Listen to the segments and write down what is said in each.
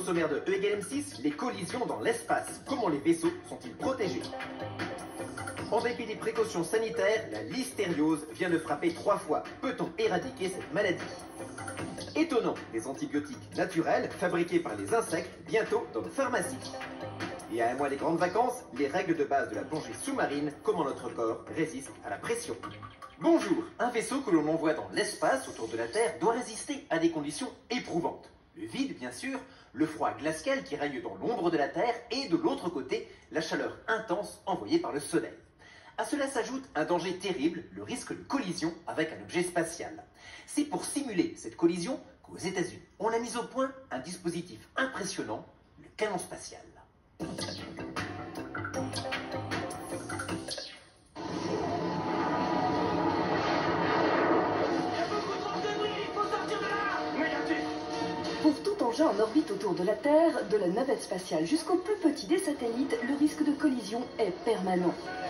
sommaire de E = M6, les collisions dans l'espace. Comment les vaisseaux sont-ils protégés? En dépit des précautions sanitaires, la listériose vient de frapper 3 fois. Peut-on éradiquer cette maladie? Étonnant, des antibiotiques naturels fabriqués par les insectes, bientôt dans nos pharmacies. Et à un mois des grandes vacances, les règles de base de la plongée sous-marine, comment notre corps résiste à la pression. Bonjour, un vaisseau que l'on envoie dans l'espace autour de la Terre doit résister à des conditions éprouvantes. Le vide, bien sûr, le froid glacial qui règne dans l'ombre de la Terre et de l'autre côté, la chaleur intense envoyée par le Soleil. À cela s'ajoute un danger terrible, le risque de collision avec un objet spatial. C'est pour simuler cette collision qu'aux États-Unis, on a mis au point un dispositif impressionnant, le canon spatial. Pour tout engin en orbite autour de la Terre, de la navette spatiale jusqu'au plus petit des satellites, le risque de collision est permanent.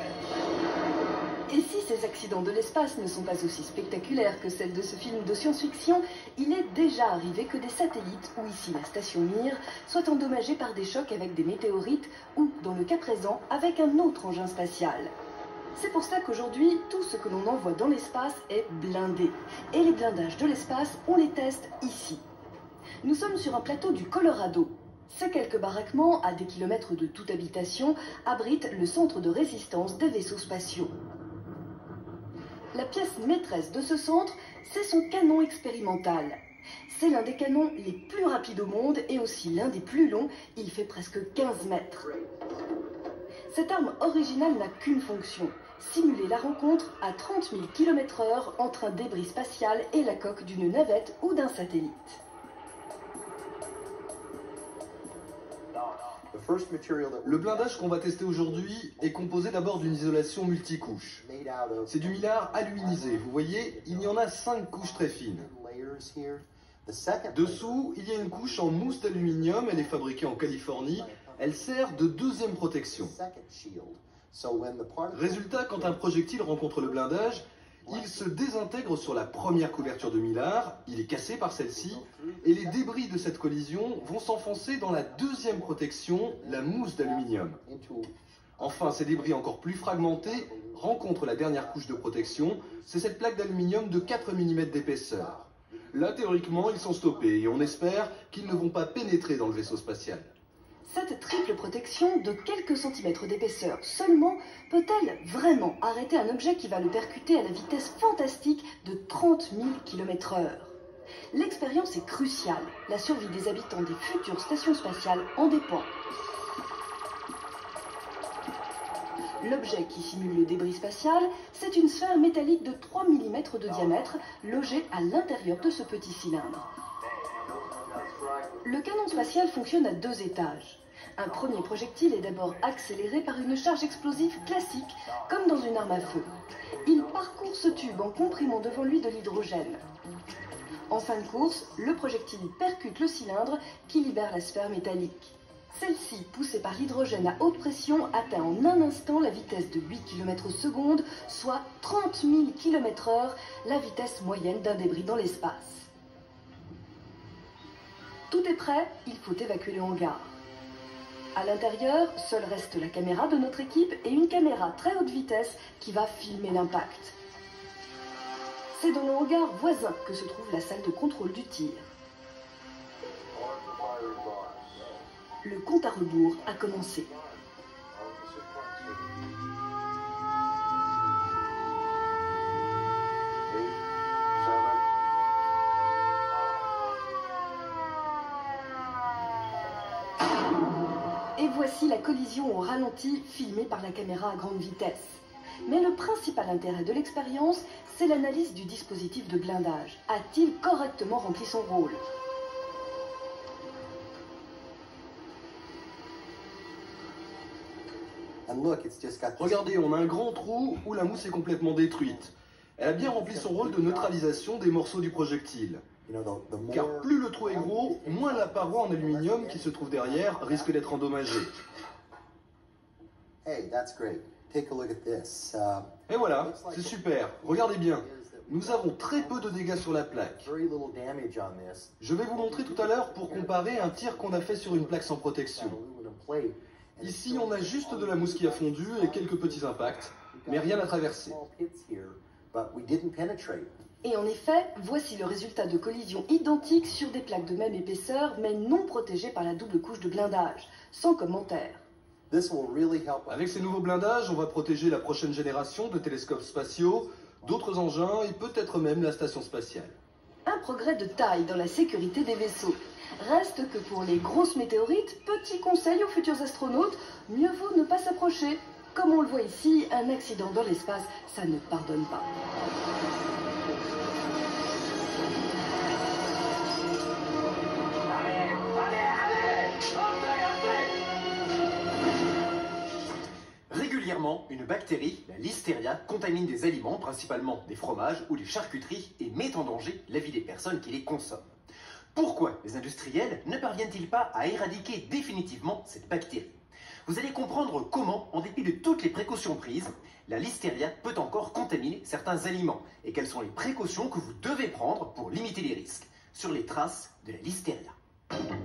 Et si ces accidents de l'espace ne sont pas aussi spectaculaires que celles de ce film de science-fiction, il est déjà arrivé que des satellites, ou ici la station Mir, soient endommagés par des chocs avec des météorites, ou, dans le cas présent, avec un autre engin spatial. C'est pour ça qu'aujourd'hui, tout ce que l'on envoie dans l'espace est blindé. Et les blindages de l'espace, on les teste ici. Nous sommes sur un plateau du Colorado. Ces quelques baraquements, à des kilomètres de toute habitation, abritent le centre de résistance des vaisseaux spatiaux. La pièce maîtresse de ce centre, c'est son canon expérimental. C'est l'un des canons les plus rapides au monde et aussi l'un des plus longs, il fait presque 15 mètres. Cette arme originale n'a qu'une fonction, simuler la rencontre à 30 000 km/h entre un débris spatial et la coque d'une navette ou d'un satellite. Le blindage qu'on va tester aujourd'hui est composé d'abord d'une isolation multicouche. C'est du mylar aluminisé. Vous voyez, il y en a 5 couches très fines. Dessous, il y a une couche en mousse d'aluminium. Elle est fabriquée en Californie. Elle sert de deuxième protection. Résultat, quand un projectile rencontre le blindage, il se désintègre sur la première couverture de mylar, il est cassé par celle-ci, et les débris de cette collision vont s'enfoncer dans la deuxième protection, la mousse d'aluminium. Enfin, ces débris encore plus fragmentés rencontrent la dernière couche de protection, c'est cette plaque d'aluminium de 4 mm d'épaisseur. Là, théoriquement, ils sont stoppés, et on espère qu'ils ne vont pas pénétrer dans le vaisseau spatial. Cette triple protection de quelques centimètres d'épaisseur seulement peut-elle vraiment arrêter un objet qui va le percuter à la vitesse fantastique de 30 000 km/h? L'expérience est cruciale. La survie des habitants des futures stations spatiales en dépend. L'objet qui simule le débris spatial, c'est une sphère métallique de 3 mm de diamètre logée à l'intérieur de ce petit cylindre. Le canon spatial fonctionne à 2 étages. Un premier projectile est d'abord accéléré par une charge explosive classique, comme dans une arme à feu. Il parcourt ce tube en comprimant devant lui de l'hydrogène. En fin de course, le projectile percute le cylindre qui libère la sphère métallique. Celle-ci, poussée par l'hydrogène à haute pression, atteint en un instant la vitesse de 8 km/s, soit 30 000 km/h, la vitesse moyenne d'un débris dans l'espace. Tout est prêt, il faut évacuer le hangar. À l'intérieur, seule reste la caméra de notre équipe et une caméra très haute vitesse qui va filmer l'impact. C'est dans le hangar voisin que se trouve la salle de contrôle du tir. Le compte à rebours a commencé. Et voici la collision au ralenti filmée par la caméra à grande vitesse. Mais le principal intérêt de l'expérience, c'est l'analyse du dispositif de blindage. A-t-il correctement rempli son rôle? Regardez, on a un grand trou où la mousse est complètement détruite. Elle a bien rempli son rôle de neutralisation des morceaux du projectile. Car plus le trou est gros, moins la paroi en aluminium qui se trouve derrière risque d'être endommagée. Et voilà, c'est super, regardez bien. nous avons très peu de dégâts sur la plaque. Je vais vous montrer tout à l'heure pour comparer un tir qu'on a fait sur une plaque sans protection. Ici, on a juste de la mousse qui a fondu et quelques petits impacts, mais rien à traverser. Et en effet, voici le résultat de collisions identiques sur des plaques de même épaisseur, mais non protégées par la double couche de blindage. Sans commentaire. Avec ces nouveaux blindages, on va protéger la prochaine génération de télescopes spatiaux, d'autres engins et peut-être même la station spatiale. Un progrès de taille dans la sécurité des vaisseaux. Reste que pour les grosses météorites, petit conseil aux futurs astronautes, mieux vaut ne pas s'approcher. Comme on le voit ici, un accident dans l'espace, ça ne pardonne pas. Régulièrement, une bactérie, la Listeria, contamine des aliments, principalement des fromages ou des charcuteries, et met en danger la vie des personnes qui les consomment. Pourquoi les industriels ne parviennent-ils pas à éradiquer définitivement cette bactérie? Vous allez comprendre comment, en dépit de toutes les précautions prises, la Listeria peut encore contaminer certains aliments et quelles sont les précautions que vous devez prendre pour limiter les risques. Sur les traces de la Listeria.